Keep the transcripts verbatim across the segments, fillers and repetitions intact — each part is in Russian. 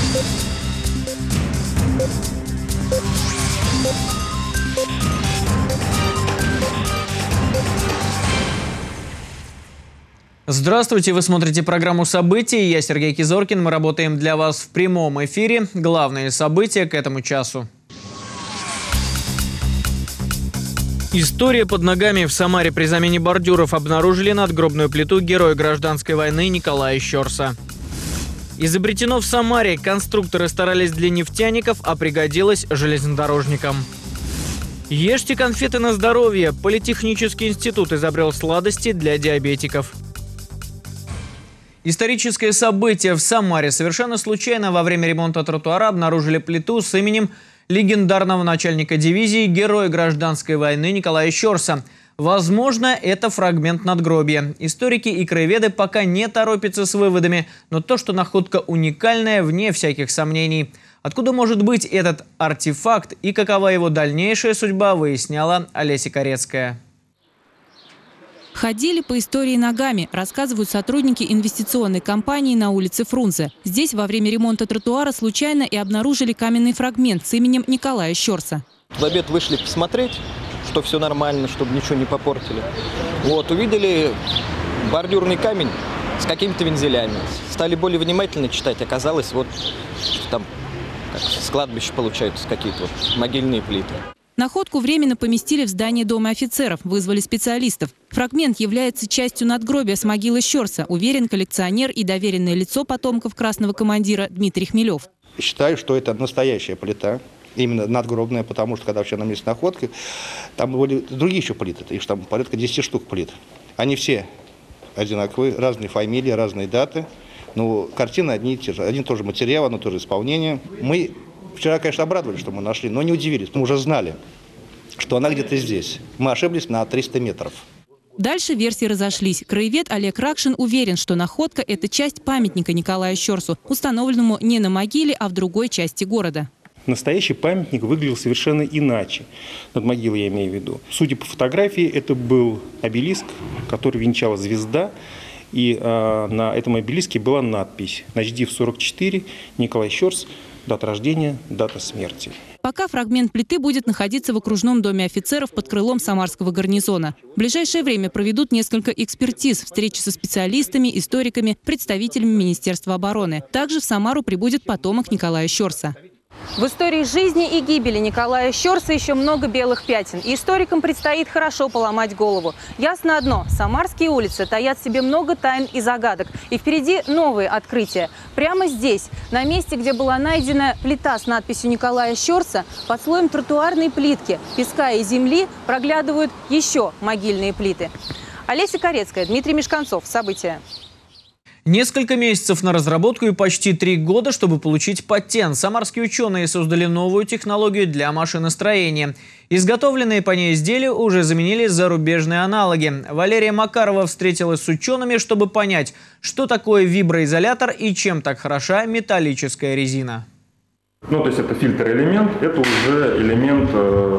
Здравствуйте, вы смотрите программу «События». Я Сергей Кизоркин. Мы работаем для вас в прямом эфире. Главные события к этому часу. История под ногами. В Самаре при замене бордюров обнаружили надгробную плиту героя гражданской войны Николая Щорса. Изобретено в Самаре. Конструкторы старались для нефтяников, а пригодилось железнодорожникам. Ешьте конфеты на здоровье. Политехнический институт изобрел сладости для диабетиков. Историческое событие. В Самаре совершенно случайно во время ремонта тротуара обнаружили плиту с именем легендарного начальника дивизии, героя гражданской войны Николая Щорса. Возможно, это фрагмент надгробия. Историки и краеведы пока не торопятся с выводами, но то, что находка уникальная, вне всяких сомнений. Откуда может быть этот артефакт и какова его дальнейшая судьба, выясняла Олеся Корецкая. Ходили по истории ногами, рассказывают сотрудники инвестиционной компании на улице Фрунзе. Здесь во время ремонта тротуара случайно и обнаружили каменный фрагмент с именем Николая Щорса. В обед вышли посмотреть, что все нормально, чтобы ничего не попортили. Вот, увидели бордюрный камень с какими-то вензелями. Стали более внимательно читать. Оказалось, вот что там как с кладбища получаются какие-то вот могильные плиты. Находку временно поместили в здание Дома офицеров, вызвали специалистов. Фрагмент является частью надгробия с могилы Щорса, уверен коллекционер и доверенное лицо потомков красного командира Дмитрий Хмелев. Считаю, что это настоящая плита, именно надгробная, потому что когда вообще на месте находки, там были другие еще плиты, их там порядка десяти штук плит. Они все одинаковые, разные фамилии, разные даты, но картины одни и те же, один и тот же материал, одно и то же исполнение. Мы вчера, конечно, обрадовались, что мы нашли, но не удивились. Мы уже знали, что она где-то здесь. Мы ошиблись на триста метров. Дальше версии разошлись. Краевед Олег Ракшин уверен, что находка – это часть памятника Николаю Щорсу, установленному не на могиле, а в другой части города. Настоящий памятник выглядел совершенно иначе. Над могилой я имею в виду. Судя по фотографии, это был обелиск, который венчала звезда. И э, на этом обелиске была надпись «Начдив сорок четыре, Николай Щорс, дата рождения, дата смерти». Пока фрагмент плиты будет находиться в окружном доме офицеров под крылом Самарского гарнизона. В ближайшее время проведут несколько экспертиз, встречи со специалистами, историками, представителями Министерства обороны. Также в Самару прибудет потомок Николая Щорса. В истории жизни и гибели Николая Щорса еще много белых пятен. И историкам предстоит хорошо поломать голову. Ясно одно – самарские улицы таят в себе много тайн и загадок. И впереди новые открытия. Прямо здесь, на месте, где была найдена плита с надписью Николая Щорса, под слоем тротуарной плитки, песка и земли проглядывают еще могильные плиты. Олеся Корецкая, Дмитрий Мешканцов. События. Несколько месяцев на разработку и почти три года, чтобы получить патент. Самарские ученые создали новую технологию для машиностроения. Изготовленные по ней изделия уже заменили зарубежные аналоги. Валерия Макарова встретилась с учеными, чтобы понять, что такое виброизолятор и чем так хороша металлическая резина. Ну, то есть это фильтр-элемент, это уже элемент,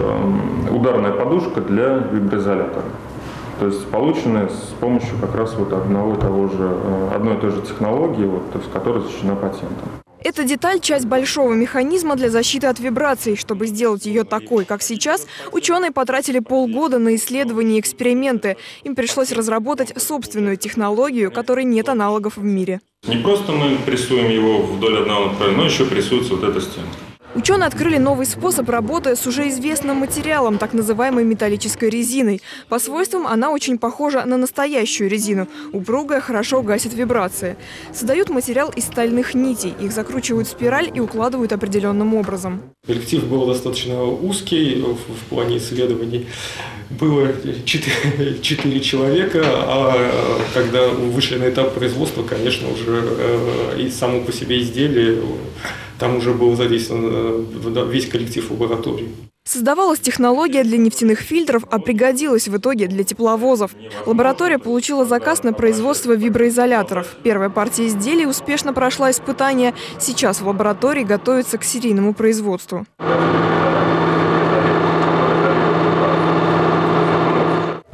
э, ударная подушка для виброизолятора. То есть полученные с помощью как раз вот одного и того же, одной и той же технологии, вот, с которой защищена патентом. Эта деталь – часть большого механизма для защиты от вибраций. Чтобы сделать ее такой, как сейчас, ученые потратили полгода на исследования и эксперименты. Им пришлось разработать собственную технологию, которой нет аналогов в мире. Не просто мы прессуем его вдоль одного направления, но еще прессуется вот эта стенка. Ученые открыли новый способ работы с уже известным материалом, так называемой металлической резиной. По свойствам она очень похожа на настоящую резину. Упругая, хорошо гасит вибрации. Создают материал из стальных нитей. Их закручивают в спираль и укладывают определенным образом. Коллектив был достаточно узкий в, в плане исследований. Было четыре, четыре человека, а когда вышли на этап производства, конечно, уже и само по себе изделие, там уже был задействован весь коллектив лабораторий. Создавалась технология для нефтяных фильтров, а пригодилась в итоге для тепловозов. Лаборатория получила заказ на производство виброизоляторов. Первая партия изделий успешно прошла испытания. Сейчас в лаборатории готовится к серийному производству. Чтобы получить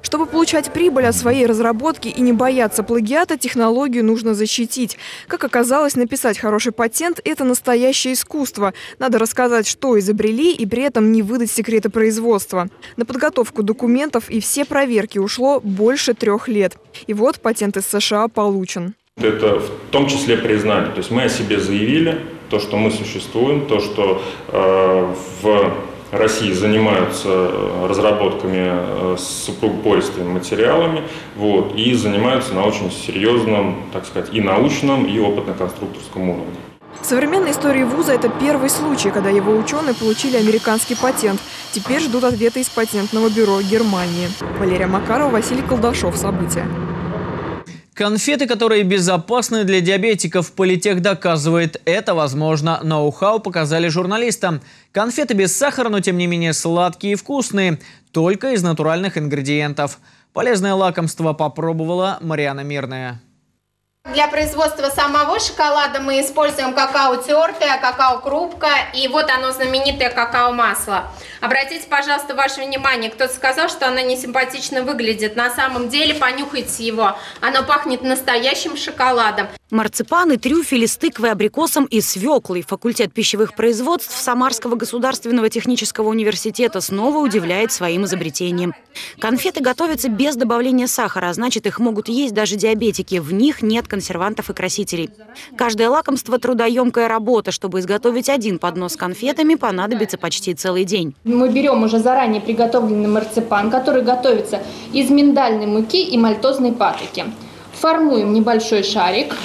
получать прибыль от своей разработки и не бояться плагиата, технологию нужно защитить. Как оказалось, написать хороший патент – это настоящее искусство. Надо рассказать, что изобрели, и при этом не выдать секреты производства. На подготовку документов и все проверки ушло больше трех лет. И вот патент из США получен. Это в том числе признание. То есть мы о себе заявили, то, что мы существуем, то, что э, в России занимаются разработками с супругопористыми материалами, вот, и занимаются на очень серьезном, так сказать, и научном, и опытно-конструкторском уровне. В современной истории вуза это первый случай, когда его ученые получили американский патент. Теперь ждут ответа из патентного бюро Германии. Валерия Макарова, Василий Колдашов. События. Конфеты, которые безопасны для диабетиков, Политех доказывает, это возможно. Ноу-хау показали журналистам. Конфеты без сахара, но тем не менее сладкие и вкусные. Только из натуральных ингредиентов. Полезное лакомство попробовала Марьяна Мирная. Для производства самого шоколада мы используем какао тертое, какао-крупка и вот оно знаменитое какао-масло. Обратите, пожалуйста, ваше внимание, кто-то сказал, что оно не симпатично выглядит. На самом деле понюхайте его, оно пахнет настоящим шоколадом. Марципаны, трюфели с тыквой, абрикосом и свеклой. Факультет пищевых производств Самарского государственного технического университета снова удивляет своим изобретением. Конфеты готовятся без добавления сахара, а значит, их могут есть даже диабетики. В них нет консервантов и красителей. Каждое лакомство – трудоемкая работа. Чтобы изготовить один поднос с конфетами, понадобится почти целый день. Мы берем уже заранее приготовленный марципан, который готовится из миндальной муки и мальтозной патоки. Формуем небольшой шарик.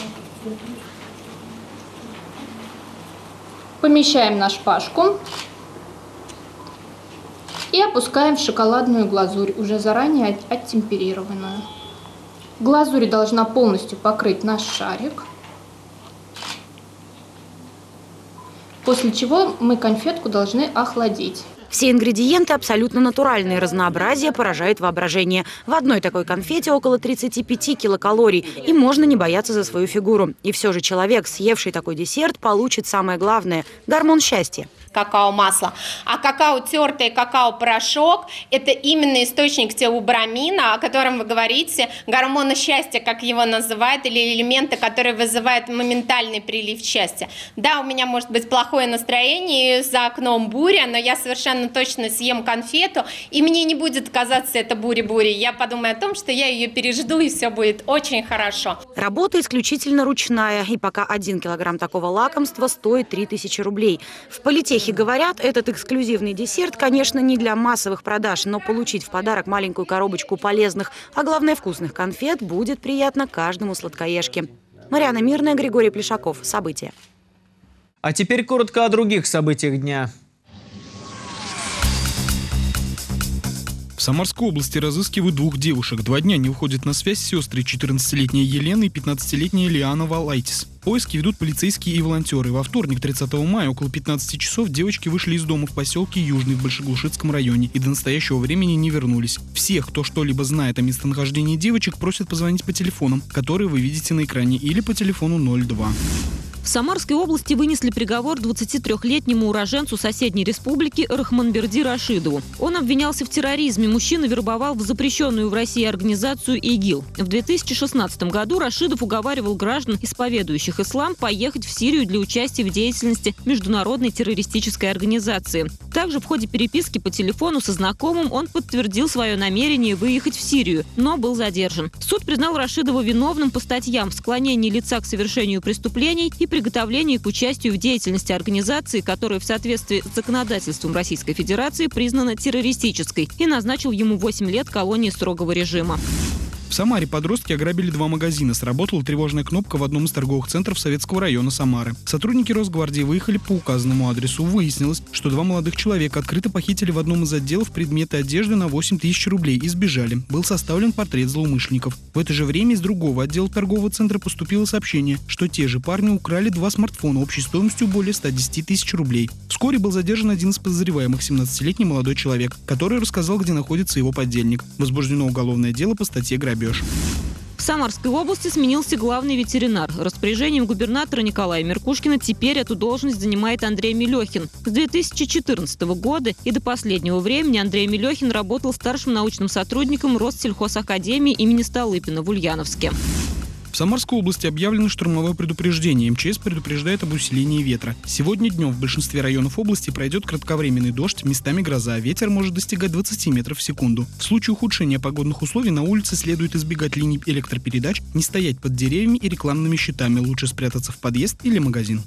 Помещаем на шпажку и опускаем в шоколадную глазурь, уже заранее оттемперированную. Глазурь должна полностью покрыть наш шарик, после чего мы конфетку должны охладить. Все ингредиенты абсолютно натуральные, разнообразие поражает воображение. В одной такой конфете около тридцати пяти килокалорий, и можно не бояться за свою фигуру. И все же человек, съевший такой десерт, получит самое главное – гормон счастья. Какао-масло. А какао-тертый, какао-порошок – это именно источник теобрамина, о котором вы говорите, гормона счастья, как его называют, или элемента, которые вызывают моментальный прилив счастья. Да, у меня может быть плохое настроение, за окном буря, но я совершенно точно съем конфету, и мне не будет казаться это буря-буря. Я подумаю о том, что я ее пережду, и все будет очень хорошо. Работа исключительно ручная, и пока один килограмм такого лакомства стоит три тысячи рублей. В Политехе говорят, этот эксклюзивный десерт, конечно, не для массовых продаж, но получить в подарок маленькую коробочку полезных, а главное вкусных конфет будет приятно каждому сладкоежке. Марьяна Мирная, Григорий Плешаков. События. А теперь коротко о других событиях дня. В Самарской области разыскивают двух девушек. Два дня не выходят на связь сестры четырнадцатилетняя Елена и пятнадцатилетняя Лиана Валайтис. Поиски ведут полицейские и волонтеры. Во вторник, тридцатого мая, около пятнадцати часов, девочки вышли из дома в поселке Южный в Большеглушицком районе и до настоящего времени не вернулись. Всех, кто что-либо знает о местонахождении девочек, просят позвонить по телефонам, которые вы видите на экране, или по телефону ноль два. В Самарской области вынесли приговор двадцатитрёхлетнему уроженцу соседней республики Рахманберди Рашидову. Он обвинялся в терроризме. Мужчина вербовал в запрещенную в России организацию ИГИЛ. В две тысячи шестнадцатом году Рашидов уговаривал граждан, исповедующих ислам, поехать в Сирию для участия в деятельности международной террористической организации. Также в ходе переписки по телефону со знакомым он подтвердил свое намерение выехать в Сирию, но был задержан. Суд признал Рашидова виновным по статьям склонения лица к совершению преступлений и приготовлении к участию в деятельности организации, которая в соответствии с законодательством Российской Федерации признана террористической, и назначил ему восемь лет колонии строгого режима. В Самаре подростки ограбили два магазина. Сработала тревожная кнопка в одном из торговых центров Советского района Самары. Сотрудники Росгвардии выехали по указанному адресу. Выяснилось, что два молодых человека открыто похитили в одном из отделов предметы одежды на восемь тысяч рублей и сбежали. Был составлен портрет злоумышленников. В это же время из другого отдела торгового центра поступило сообщение, что те же парни украли два смартфона общей стоимостью более ста десяти тысяч рублей. Вскоре был задержан один из подозреваемых, семнадцатилетний молодой человек, который рассказал, где находится его подельник. Возбуждено уголовное дело по статье «Грабеж». В Самарской области сменился главный ветеринар. Распоряжением губернатора Николая Меркушкина теперь эту должность занимает Андрей Мелехин. С две тысячи четырнадцатого года и до последнего времени Андрей Мелехин работал старшим научным сотрудником Россельхозакадемии имени Столыпина в Ульяновске. В Самарской области объявлено штормовое предупреждение. эм че эс предупреждает об усилении ветра. Сегодня днем в большинстве районов области пройдет кратковременный дождь, местами гроза. Ветер может достигать двадцати метров в секунду. В случае ухудшения погодных условий на улице следует избегать линий электропередач, не стоять под деревьями и рекламными щитами. Лучше спрятаться в подъезд или магазин.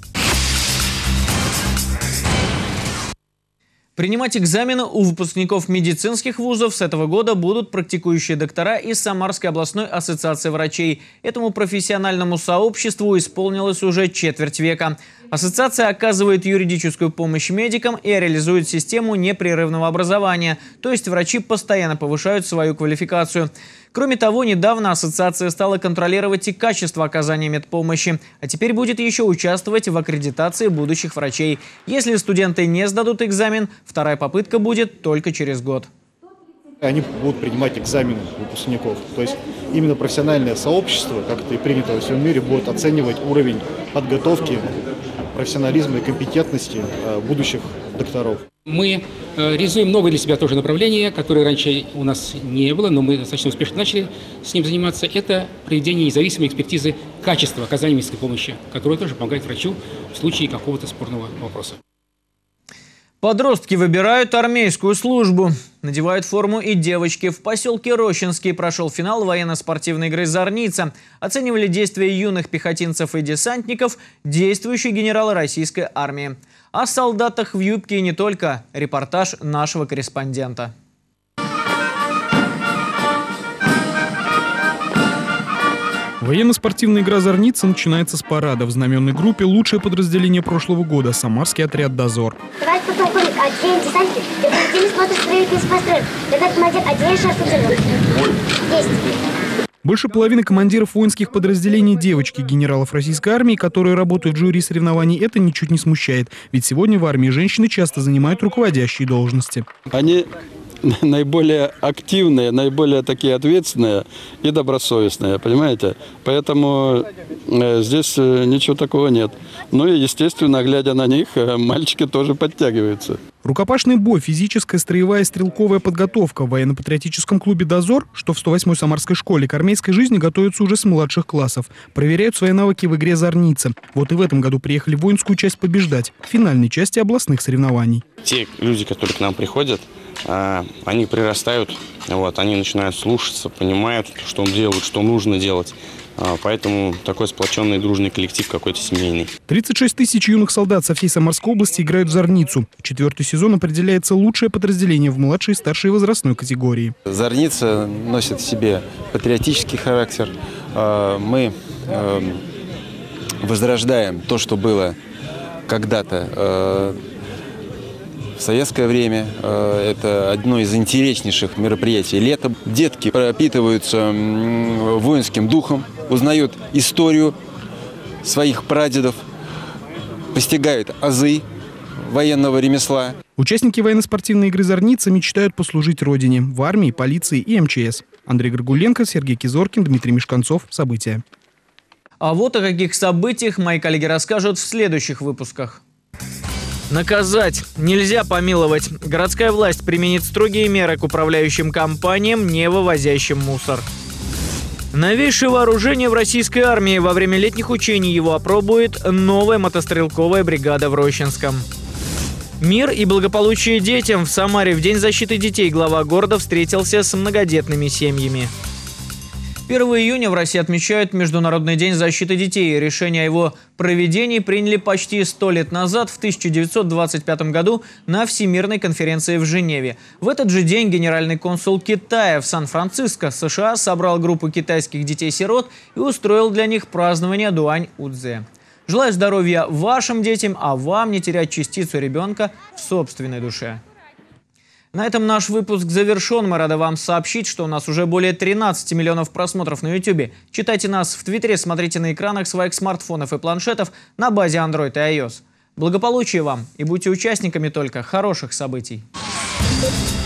Принимать экзамены у выпускников медицинских вузов с этого года будут практикующие доктора из Самарской областной ассоциации врачей. Этому профессиональному сообществу исполнилось уже четверть века. Ассоциация оказывает юридическую помощь медикам и реализует систему непрерывного образования, то есть врачи постоянно повышают свою квалификацию. Кроме того, недавно ассоциация стала контролировать и качество оказания медпомощи, а теперь будет еще участвовать в аккредитации будущих врачей. Если студенты не сдадут экзамен, вторая попытка будет только через год. Они будут принимать экзамены выпускников. То есть именно профессиональное сообщество, как это и принято во всем мире, будет оценивать уровень подготовки, профессионализма и компетентности будущих докторов. Мы реализуем новое для себя тоже направление, которое раньше у нас не было, но мы достаточно успешно начали с ним заниматься. Это проведение независимой экспертизы качества оказания медицинской помощи, которая тоже помогает врачу в случае какого-то спорного вопроса. Подростки выбирают армейскую службу. Надевают форму и девочки. В поселке Рощинский прошел финал военно-спортивной игры «Зорница». Оценивали действия юных пехотинцев и десантников действующие генералы российской армии. О солдатах в юбке и не только. Репортаж нашего корреспондента. Военно-спортивная игра «Зорница» начинается с парада. В знаменной группе лучшее подразделение прошлого года – самарский отряд «Дозор». Давайте потом ходит отдельный десантник, и отдельный смотрит строит из построек. Этот командир отдельный штурмовик. Есть. Больше половины командиров воинских подразделений – девочки генералов российской армии, которые работают в жюри соревнований. Это ничуть не смущает. Ведь сегодня в армии женщины часто занимают руководящие должности. Они наиболее активные, наиболее такие ответственные и добросовестные, понимаете? Поэтому э, здесь э, ничего такого нет. Ну и, естественно, глядя на них, э, мальчики тоже подтягиваются. Рукопашный бой, физическая, строевая и стрелковая подготовка. В военно-патриотическом клубе «Дозор», что в сто восьмой самарской школе, к армейской жизни готовятся уже с младших классов. Проверяют свои навыки в игре «Зорница». Вот и в этом году приехали в воинскую часть побеждать, в финальной части областных соревнований. Те люди, которые к нам приходят, они прирастают, вот, они начинают слушаться, понимают, что делают, что нужно делать. Поэтому такой сплоченный дружный коллектив какой-то семейный. тридцать шесть тысяч юных солдат со всей Самарской области играют в «Зорницу». Четвертый сезон определяется лучшее подразделение в младшей и старшей возрастной категории. «Зорница» носит в себе патриотический характер. Мы возрождаем то, что было когда-то в советское время. Это одно из интереснейших мероприятий лета. Детки пропитываются воинским духом, узнают историю своих прадедов, постигают азы военного ремесла. Участники военно-спортивной игры «Зорница» мечтают послужить родине в армии, полиции и эм че эс. Андрей Горгуленко, Сергей Кизоркин, Дмитрий Мешканцов. События. А вот о каких событиях мои коллеги расскажут в следующих выпусках. Наказать нельзя помиловать. Городская власть применит строгие меры к управляющим компаниям, не вывозящим мусор. Новейшее вооружение в российской армии. Во время летних учений его опробует новая мотострелковая бригада в Рощинском. Мир и благополучие детям. В Самаре в День защиты детей глава города встретился с многодетными семьями. первого июня в России отмечают Международный день защиты детей. Решение о его проведении приняли почти сто лет назад, в тысяча девятьсот двадцать пятом году, на Всемирной конференции в Женеве. В этот же день генеральный консул Китая в Сан-Франциско, США, собрал группу китайских детей-сирот и устроил для них празднование Дуань-Удзе. Желаю здоровья вашим детям, а вам не терять частицу ребенка в собственной душе. На этом наш выпуск завершен. Мы рады вам сообщить, что у нас уже более тринадцати миллионов просмотров на ютубе. Читайте нас в Твиттере, смотрите на экранах своих смартфонов и планшетов на базе Android и iOS. Благополучия вам и будьте участниками только хороших событий.